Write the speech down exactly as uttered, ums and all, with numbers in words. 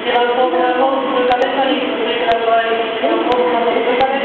一番遠くのコース通過でしたり、ご注意ください。コースの途中です。